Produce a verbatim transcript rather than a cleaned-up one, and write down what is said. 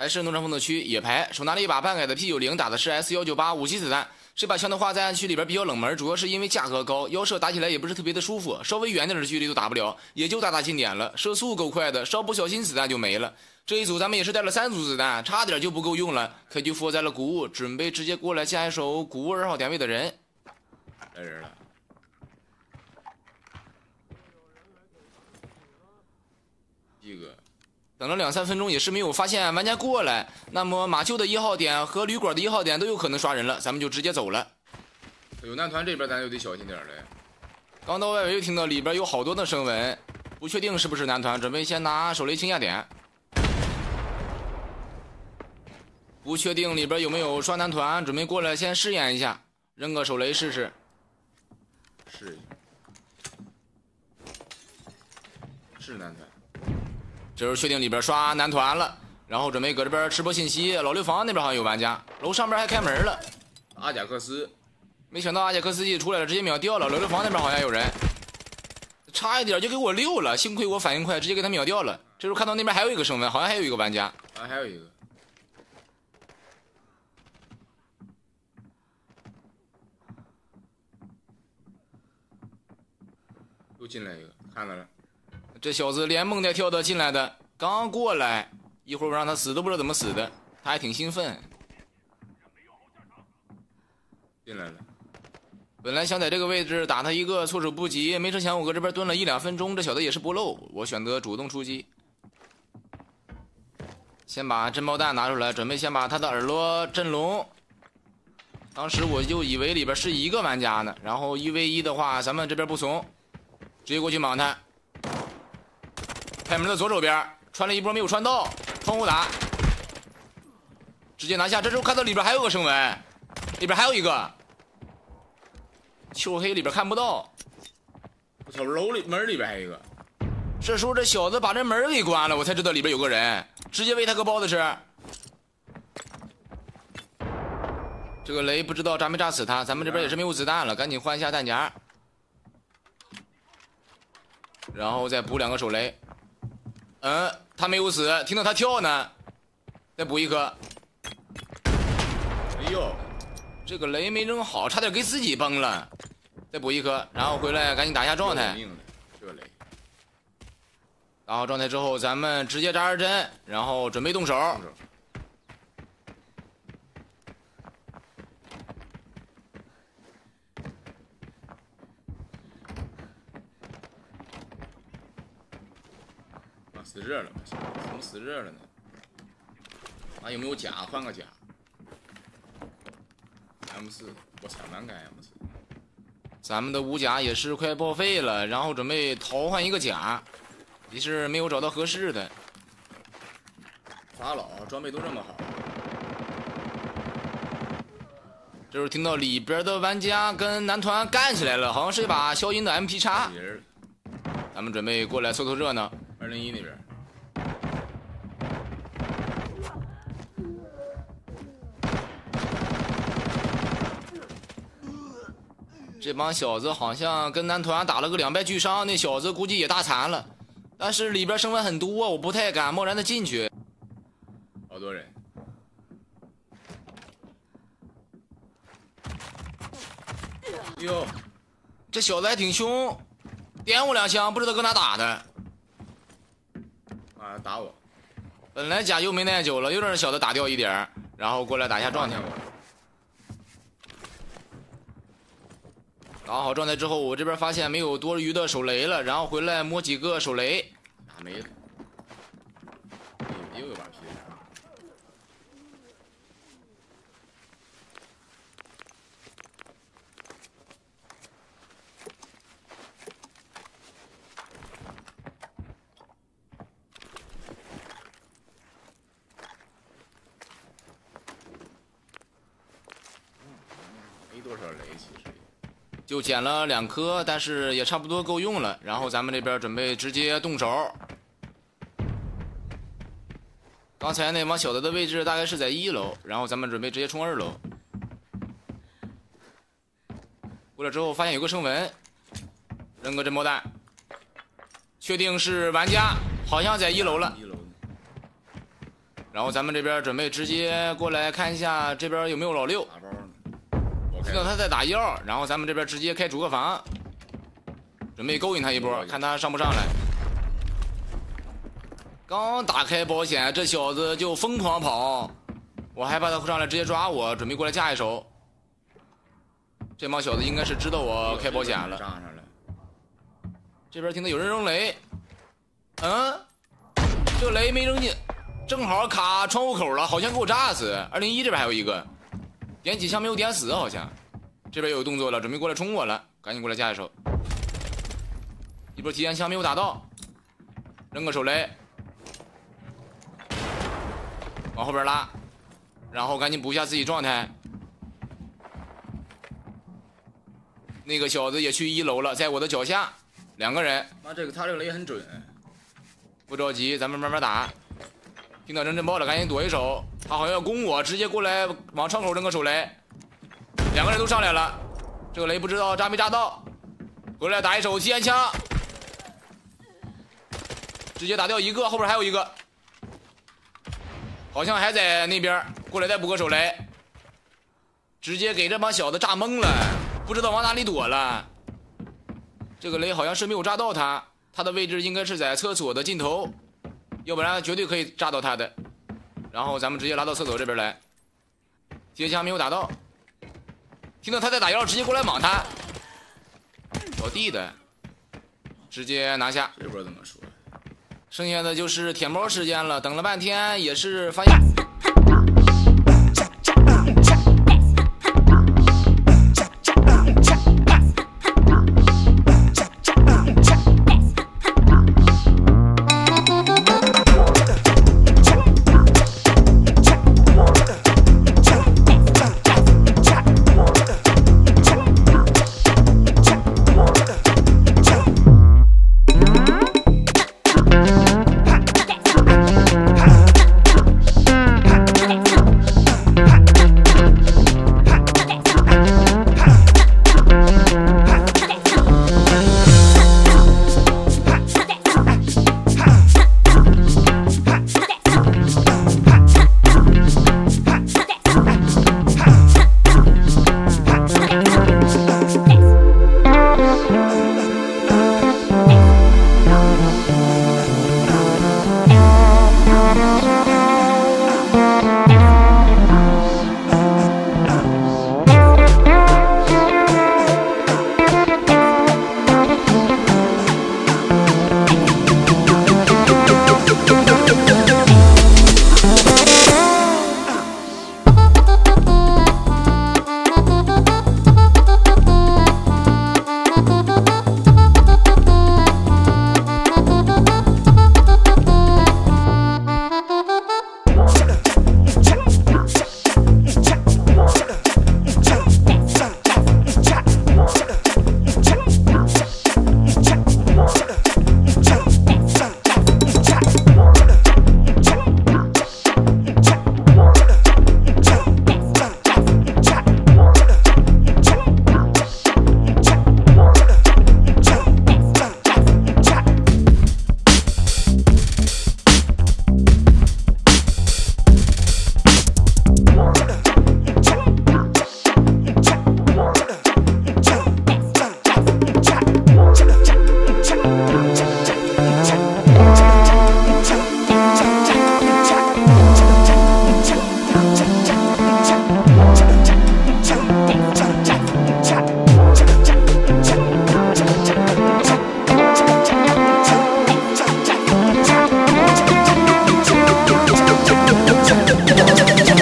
还是农场风的区野排，手拿了一把半改的 P 九零，打的是 S 一九八武器子弹。这把枪的话在暗区里边比较冷门，主要是因为价格高，腰射打起来也不是特别的舒服，稍微远点的距离都打不了，也就打打近点了。射速够快的，稍不小心子弹就没了。这一组咱们也是带了三组子弹，差点就不够用了。K 就伏在了谷物，准备直接过来下一手谷物二号点位的人。来人了。 一个，等了两三分钟也是没有发现玩家过来，那么马厩的一号点和旅馆的一号点都有可能刷人了，咱们就直接走了。有男团这边咱就得小心点了。刚到外围又听到里边有好多的声纹，不确定是不是男团，准备先拿手雷清下点。不确定里边有没有刷男团，准备过来先试验一下，扔个手雷试试。是，是男团。 这时候确定里边刷男团了，然后准备搁这边直播信息。老六房那边好像有玩家，楼上边还开门了。阿贾克斯，没想到阿贾克斯一出来了，直接秒掉了。老六房那边好像有人，差一点就给我溜了，幸亏我反应快，直接给他秒掉了。这时候看到那边还有一个声纹，好像还有一个玩家，啊，还有一个，又进来一个，看到了。 这小子连蹦带跳的进来的，刚过来，一会儿我让他死都不知道怎么死的，他还挺兴奋。进来了，本来想在这个位置打他一个措手不及，没成想我搁这边蹲了一两分钟，这小子也是不漏，我选择主动出击。先把震爆弹拿出来，准备先把他的耳朵震聋。当时我就以为里边是一个玩家呢，然后一 v 一的话，咱们这边不怂，直接过去莽他。 开门的左手边穿了一波没有穿到，窗户打，直接拿下。这时候看到里边还有个声纹，里边还有一个，黢黑里边看不到。我操，楼里门里边还有一个。这时候这小子把这门给关了，我才知道里边有个人，直接喂他个包子吃。这个雷不知道炸没炸死他，咱们这边也是没有子弹了，赶紧换一下弹夹，然后再补两个手雷。 嗯，他没有死，听到他跳呢，再补一颗。哎呦，这个雷没扔好，差点给自己崩了。再补一颗，然后回来赶紧打一下状态。这个雷。打好状态之后，咱们直接扎二针，然后准备动手。动手死热了，怎么死热了呢？啊，有没有甲？换个甲。M 四，我操，难改 M 四。咱们的五甲也是快报废了，然后准备淘换一个甲，也是没有找到合适的。法老装备都这么好。这时候听到里边的玩家跟男团干起来了，好像是一把消音的 M P 叉。咱们准备过来凑凑热闹。二零一那边。 这帮小子好像跟男团打了个两败俱伤，那小子估计也大残了。但是里边声纹很多，我不太敢贸然的进去。好多人。哟，这小子还挺凶，点我两枪，不知道搁哪打的。啊，打我！本来甲又没耐久了，又让小子打掉一点，然后过来打一下状态。 打好状态之后，我这边发现没有多余的手雷了，然后回来摸几个手雷，打没了。又有把皮。没多少雷，其实。 就捡了两颗，但是也差不多够用了。然后咱们这边准备直接动手。刚才那帮小子的位置大概是在一楼，然后咱们准备直接冲二楼。过来之后发现有个声纹，扔个震爆弹，确定是玩家，好像在一楼了。一楼。 然后咱们这边准备直接过来看一下这边有没有老六。听到他在打幺，然后咱们这边直接开主客房，准备勾引他一波，看他上不上来。刚打开保险，这小子就疯狂跑，我害怕他上来直接抓我，准备过来架一手。这帮小子应该是知道我开保险了。这边听到有人扔雷，嗯，这个雷没扔进，正好卡窗户口了，好像给我炸死。二零一这边还有一个。点几枪没有点死，好像这边有动作了，准备过来冲我了，赶紧过来架一手。一波提前枪没有打到，扔个手雷，往后边拉，然后赶紧补一下自己状态。那个小子也去一楼了，在我的脚下，两个人。 妈，这个他这个雷很准， 不着急，咱们慢慢打。听到扔震爆了，赶紧躲一手。他好像要攻我，直接过来往窗口扔个手雷。两个人都上来了，这个雷不知道扎没扎到。回来打一手提前枪，直接打掉一个，后边还有一个，好像还在那边。过来再补个手雷，直接给这帮小子炸懵了，不知道往哪里躲了。这个雷好像是没有炸到他，他的位置应该是在厕所的尽头。要不然绝对可以炸到他的，然后咱们直接拉到厕所这边来。接枪没有打到，听到他在打幺，直接过来莽他，倒地的，直接拿下。 这波怎么说？ 剩下的就是舔包时间了，等了半天也是发现。 Thank you.